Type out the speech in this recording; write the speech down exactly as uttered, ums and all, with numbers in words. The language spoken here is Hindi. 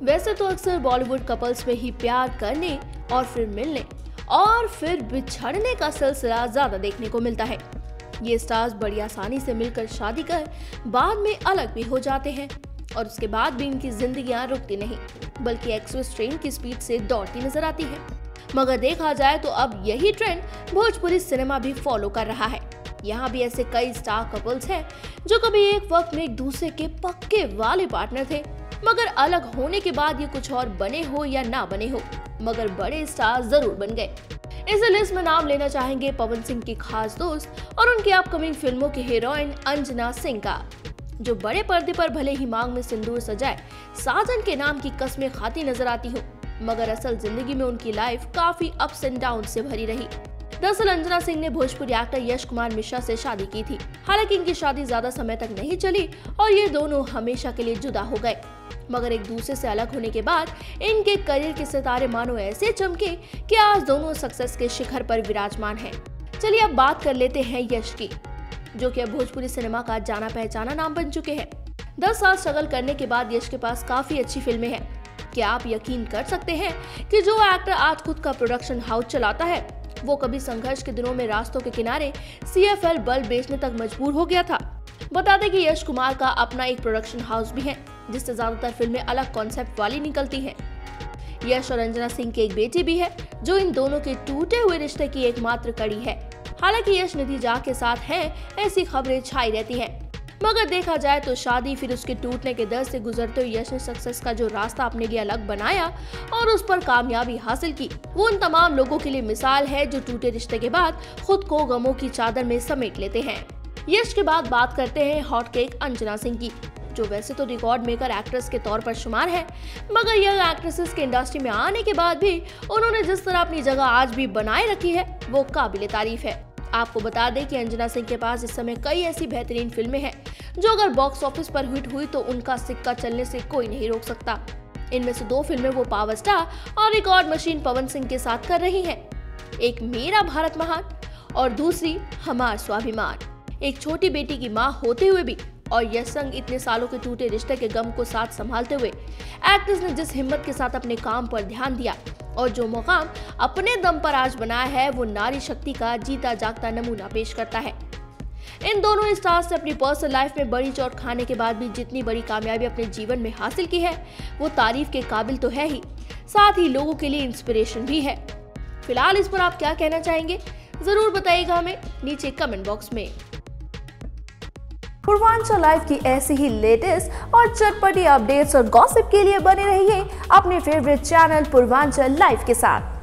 वैसे तो अक्सर बॉलीवुड कपल्स में ही प्यार करने और फिर मिलने और फिर बिछड़ने का सिलसिला ज्यादा देखने को मिलता है। ये स्टार्स बड़ी आसानी से मिलकर शादी कर बाद में अलग भी हो जाते हैं और उसके बाद भी इनकी जिंदगियां रुकती नहीं, बल्कि एक्सप्रेस ट्रेन की स्पीड से दौड़ती नजर आती है। मगर देखा जाए तो अब यही ट्रेंड भोजपुरी सिनेमा भी फॉलो कर रहा है। यहाँ भी ऐसे कई स्टार कपल्स हैं जो कभी एक वक्त में एक दूसरे के पक्के वाले पार्टनर थे, मगर अलग होने के बाद ये कुछ और बने हो या ना बने हो, मगर बड़े स्टार जरूर बन गए। इस लिस्ट में नाम लेना चाहेंगे पवन सिंह की खास दोस्त और उनकी अपकमिंग फिल्मों की हीरोइन अंजना सिंह का, जो बड़े पर्दे पर भले ही मांग में सिंदूर सजाए साजन के नाम की कस्में खाती नजर आती हो, मगर असल जिंदगी में उनकी लाइफ काफी अप्स एंड डाउन से भरी रही। दरअसल अंजना सिंह ने भोजपुरी एक्टर यश कुमार मिश्रा से शादी की थी। हालांकि इनकी शादी ज्यादा समय तक नहीं चली और ये दोनों हमेशा के लिए जुदा हो गए, मगर एक दूसरे से अलग होने के बाद इनके करियर के सितारे मानो ऐसे चमके कि आज दोनों सक्सेस के शिखर पर विराजमान हैं। चलिए अब बात कर लेते हैं यश की, जो कि अब भोजपुरी सिनेमा का जाना पहचाना नाम बन चुके हैं। दस साल स्ट्रगल करने के बाद यश के पास काफी अच्छी फिल्में हैं। क्या आप यकीन कर सकते हैं कि जो एक्टर आज खुद का प्रोडक्शन हाउस चलाता है, वो कभी संघर्ष के दिनों में रास्तों के किनारे सी एफ एल बल्ब बेचने तक मजबूर हो गया था। बता दें कि यश कुमार का अपना एक प्रोडक्शन हाउस भी है, जिससे ज्यादातर फिल्में अलग कॉन्सेप्ट वाली निकलती हैं। यश और अंजना सिंह की एक बेटी भी है, जो इन दोनों के टूटे हुए रिश्ते की एकमात्र कड़ी है। हालांकि यश निधि झा के साथ हैं, ऐसी खबरें छाई रहती हैं, मगर देखा जाए तो शादी फिर उसके टूटने के दर से गुजरते हुए यश ने सक्सेस का जो रास्ता अपने लिए अलग बनाया और उस पर कामयाबी हासिल की, वो उन तमाम लोगों के लिए मिसाल है जो टूटे रिश्ते के बाद खुद को गमों की चादर में समेट लेते हैं। यश के बाद बात करते हैं हॉट केक अंजना सिंह की, जो वैसे तो रिकॉर्ड मेकर एक्ट्रेस के तौर पर शुमार है, मगर यंग एक्ट्रेसेस के इंडस्ट्री में आने के बाद भी उन्होंने जिस तरह अपनी जगह आज भी बनाए रखी है, वो काबिले तारीफ है। आपको बता दें कि अंजना सिंह के पास इस समय कई ऐसी बेहतरीन फिल्में हैं जो अगर बॉक्स ऑफिस पर हिट हुई तो उनका सिक्का चलने से कोई नहीं रोक सकता। इनमें से दो फिल्में वो पावर स्टार और रिकॉर्ड मशीन पवन सिंह के साथ कर रही हैं। एक मेरा भारत महान और दूसरी हमार स्वाभिमान। एक छोटी बेटी की मां होते हुए भी और यश संग इतने सालों के टूटे रिश्ते के गम को साथ संभालते हुए एक्ट्रेस ने जिस हिम्मत के साथ अपने काम पर ध्यान दिया और जो मुकाम अपने दम पर आज बनाया है, वो नारी शक्ति का जीता जागता नमूना पेश करता है। इन दोनों स्टार्स ने अपनी पर्सनल लाइफ में बड़ी चोट खाने के बाद भी जितनी बड़ी कामयाबी अपने जीवन में हासिल की है, वो तारीफ के काबिल तो है ही, साथ ही लोगों के लिए इंस्पिरेशन भी है। फिलहाल इस पर आप क्या कहना चाहेंगे, जरूर बताइएगा हमें नीचे कमेंट बॉक्स में। पूर्वांचल लाइव की ऐसी ही लेटेस्ट और चटपटी अपडेट्स और गॉसिप के लिए बने रहिए अपने फेवरेट चैनल पूर्वांचल लाइव के साथ।